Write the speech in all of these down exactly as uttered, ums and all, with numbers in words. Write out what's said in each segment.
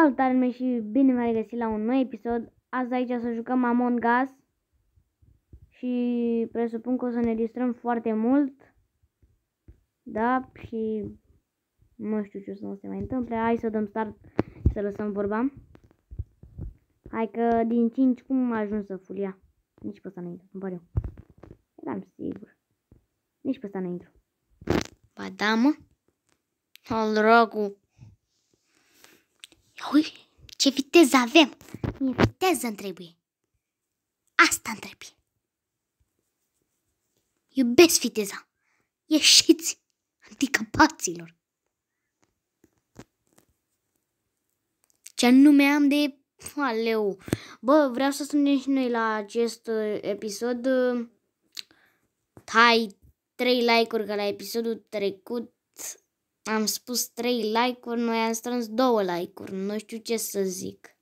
Salutare lume și bine v-am regăsit la un nou episod. Azi aici să jucăm Among Us și presupun că o să ne distrăm foarte mult. Da, și nu știu ce o să se mai întâmple. Hai să dăm start, să lăsăm vorba. Hai că din cinci cum a ajuns să fulia? Nici pe ăsta nu intru, îmi pare eu. Eram sigur. Nici pe ăsta nu intru. Ba da, mă. Al dracu. Ui, ce viteză avem. Mie viteză îmi trebuie. Asta îmi trebuie. Iubesc viteza. Ieșiți, anticapaților. Ce nume am de... Aleu. Bă, vreau să strângem și noi la acest episod. Hai, trei like-uri, că la episodul trecut am spus trei like-uri, noi am strâns două like-uri, nu știu ce să zic.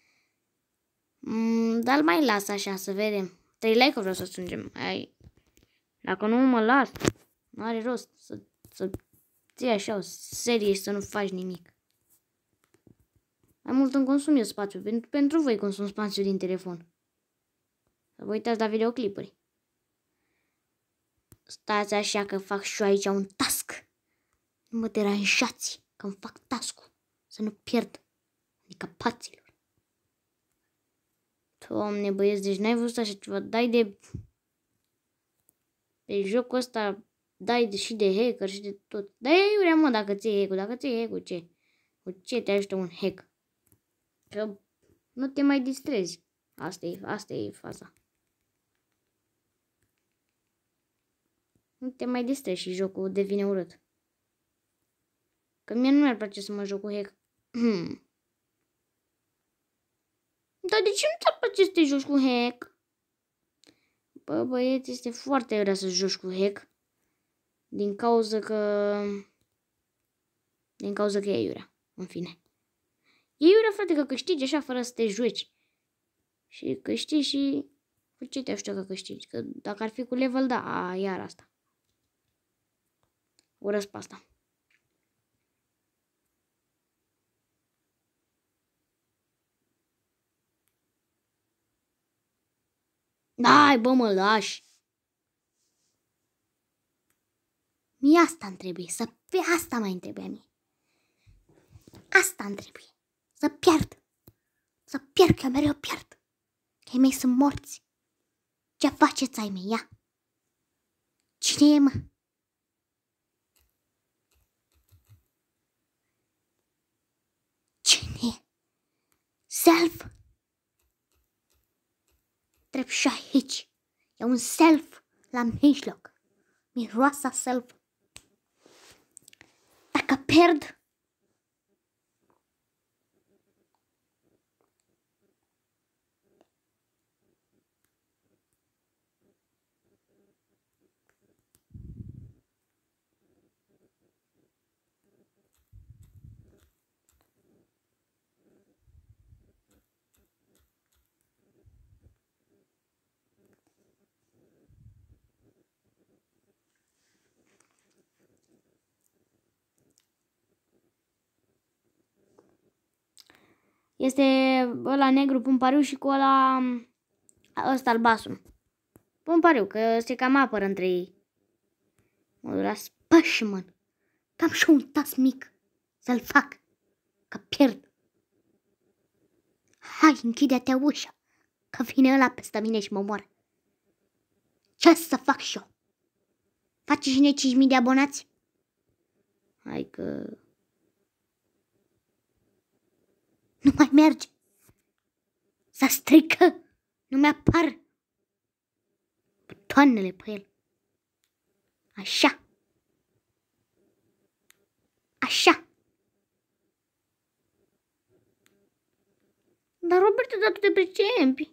Mm, dar mai las așa să vedem. trei like-uri vreau să strângem. Hai. Dacă nu mă las, nu are rost să, să ții așa o serie și să nu faci nimic. Mai mult îmi consum eu spațiu. Pentru, pentru voi consum spațiu din telefon. Să vă uitați la videoclipuri. Stați așa că fac și eu aici un task. Nu mă deranjați că îmi fac task-ul. Să nu pierd capaților. Doamne băieți, deci n-ai văzut așa ceva. Dai de... Pe jocul ăsta dai de, și de hacker și de tot. Dar e iurea, mă, dacă ți-e hack-ul. Dacă ți-e hack-ul, ce? Cu ce te ajută un hack? Că nu te mai distrezi. Asta e, asta e faza. Nu te mai distrezi și jocul devine urât. Că mie nu mi-ar place să mă joc cu hack. Hmm. Dar de ce nu ți-ar place să te joci cu hack? Bă, băieți, este foarte rea să joci cu hack. Din cauza că... Din cauza că e iurea. În fine. E iurea, frate, că câștigi așa fără să te joci. Și câștigi și... Cu ce te ajută că câștigi? Că dacă ar fi cu level, da, a, iar asta. Urăsc pe asta. Dai, bă, mă lași. Mie asta îmi trebuie, să pe asta mai îmi trebuie mie. Asta îmi trebuie, să pierd. Să pierd, că eu mereu pierd. Că ei mei sunt morți. Ce faceți ai mei, ia? Cine e, mă? Cine e? Self? Trebuie și aici. E un self la mijloc. Miroasa self. Dacă pierd, este ăla negru pumpariu și cu ăla ăsta albastru. Pumpariu, că se cam apără între ei. Mă dura spășmăn. Cam și un tas mic să-l fac, că pierd. Hai, închide-te ușa, că vine ăla peste mine și mă moară. Ce să fac și eu? Face și ne cinci mii de abonați? Hai că... Nu mai merge. S-a strică. Nu mi-apar butoanele pe el. Așa. Așa. Dar Robert, dar tu te pricepi.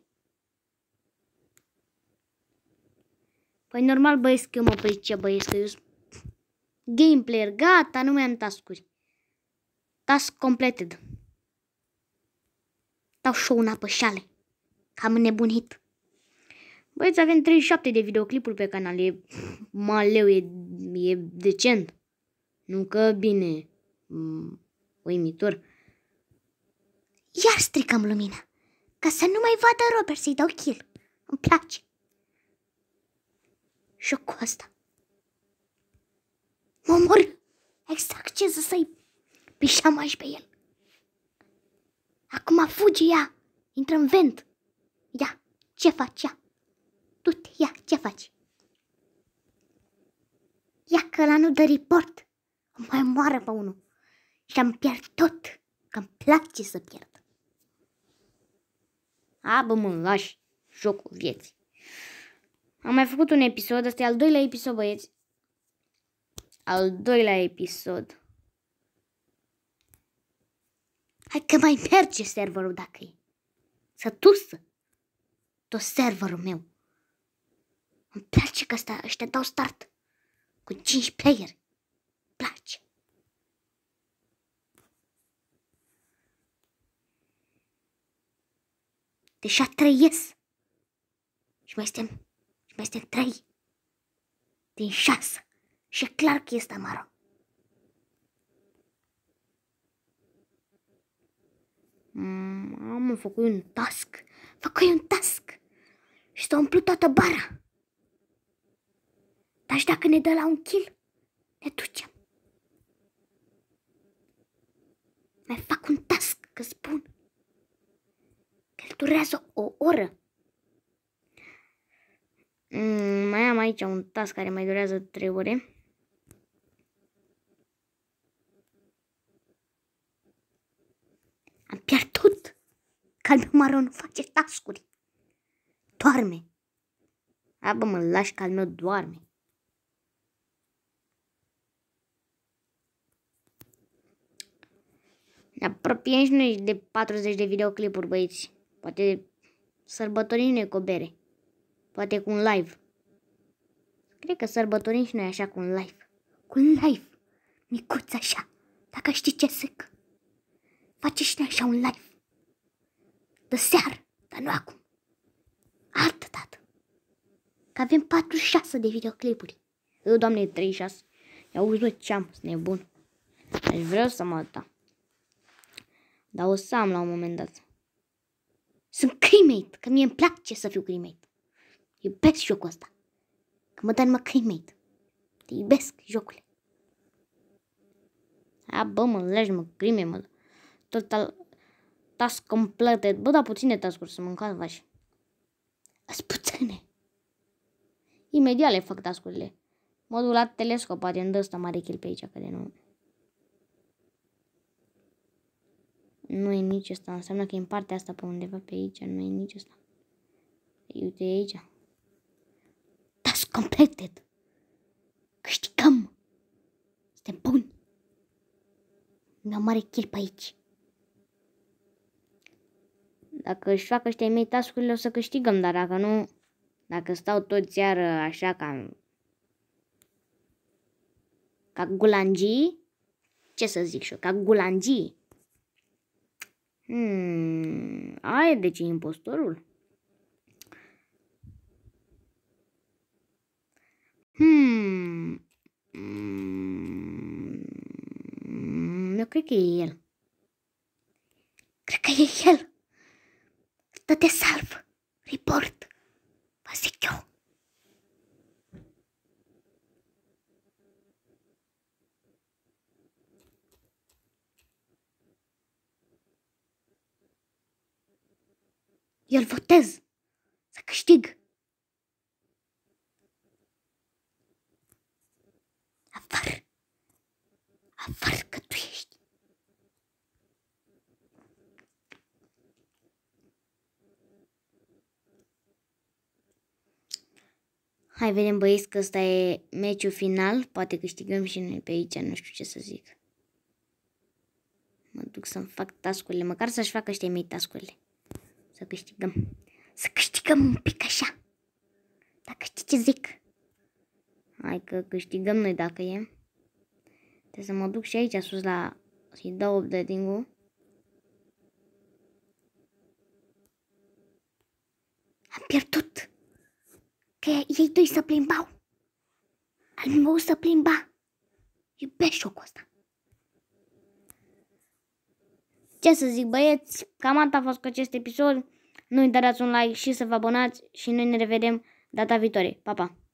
Păi normal, băieți, că eu mă pricep, băieți, că eu sunt gameplayer. Gata, nu mai am task-uri. Task completed. Dau și una pe șale. Cam nebunit. Băieți, avem treizeci și șapte de videoclipuri pe canal. E maleu, e, e decent. Nu că bine. Uimitor. Iar stricăm lumina, ca să nu mai vadă Robert să-i dau kill. Îmi place jocul ăsta. Mă omor. Exact ce să-i pișamaș pe el. Acum fuge ea. Intră în vent. Ia, ce faci, ia? Du-te, ia, ce faci? Ia că ăla nu dă report. O mai moară pe unul. Și am pierd tot. Că îmi place să pierd. A, bă, mă, lași jocul vieții. Am mai făcut un episod. Ăsta e al doilea episod, băieți. Al doilea episod. Hai că mai merge serverul dacă e. Să tusă tot serverul meu. Îmi place că ăsta, ăștia dau start cu cinci playeri. Place. Deja trei ies. Și mai suntem, și mai suntem trei din șase. Și e clar că este amaro. Mm, am făcut un task. Făcut un task. Și s-a umplut toată bara. Dar și dacă ne dă la un kill, ne ducem. Mai fac un task, că spun. Că el durează o oră. Mm, mai am aici un task care mai durează trei ore. Am pierdut. Că al meu maro nu face task-uri. Doarme. A, bă, mă lași că al meu doarme. Ne apropiem și noi de patruzeci de videoclipuri, băieți. Poate sărbătorim noi cu o bere. Poate cu un live. Cred că sărbătorim și noi așa cu un live. Cu un live. Micuț așa. Dacă știi ce zic. Face și noi așa un live. De seară. Dar nu acum. Altă dată. Că avem patruzeci și șase de videoclipuri. Eu, doamne, treizeci și șase. Ia uzi, bă, ce-am, sunt nebun. Aș vreau să mă da. Dar o să am la un moment dat. Sunt cremate, că mie îmi place să fiu cremate. Iubesc jocul ăsta. Că mă dă numai cremate. Te iubesc, jocule. A, bă, mă, legi, mă, crime, mă. Total task completed. Bă, da puține task-uri să mâncați, vași. Ați puține. Imediat le fac task-urile. Modul la telescop, poate îmi dă ăsta mare kill pe aici, că de nu... Nu e nici ăsta, înseamnă că e în partea asta pe undeva pe aici, nu e nici ăsta. Uite aici. Task completed. Câștigăm. Suntem buni. Mi-au mare kill pe aici. Dacă își fac ăștia mei task-urile, o să câștigăm, dar dacă nu, dacă stau toți iar așa ca ca gulangii, ce să zic și eu, ca gulangii. Hmm, aia de ce e impostorul? Hmm. Hmm. Eu cred că e el. Cred că e el. Dă-te salv. Report. Vă zic eu. Eu îl votez. Să câștig. Afară. Afară că tu ești. Hai, vedem, băieți, că ăsta e meciul final. Poate câștigăm și noi pe aici, nu știu ce să zic. Mă duc să-mi fac task-urile, măcar să-și facă ăștia mei task-urile. Să câștigăm. Să câștigăm un pic așa. Dacă știi ce zic. Hai că câștigăm noi dacă e. Trebuie să mă duc și aici sus la... să-i dau updating-ul. Am pierdut. Că ei doi să plimbau. Al meu să plimba. Iubesc jocul ăsta. ce să zic, băieți, cam atât a fost cu acest episod. Nu uitați un like și să vă abonați și noi ne revedem data viitoare. Pa, pa!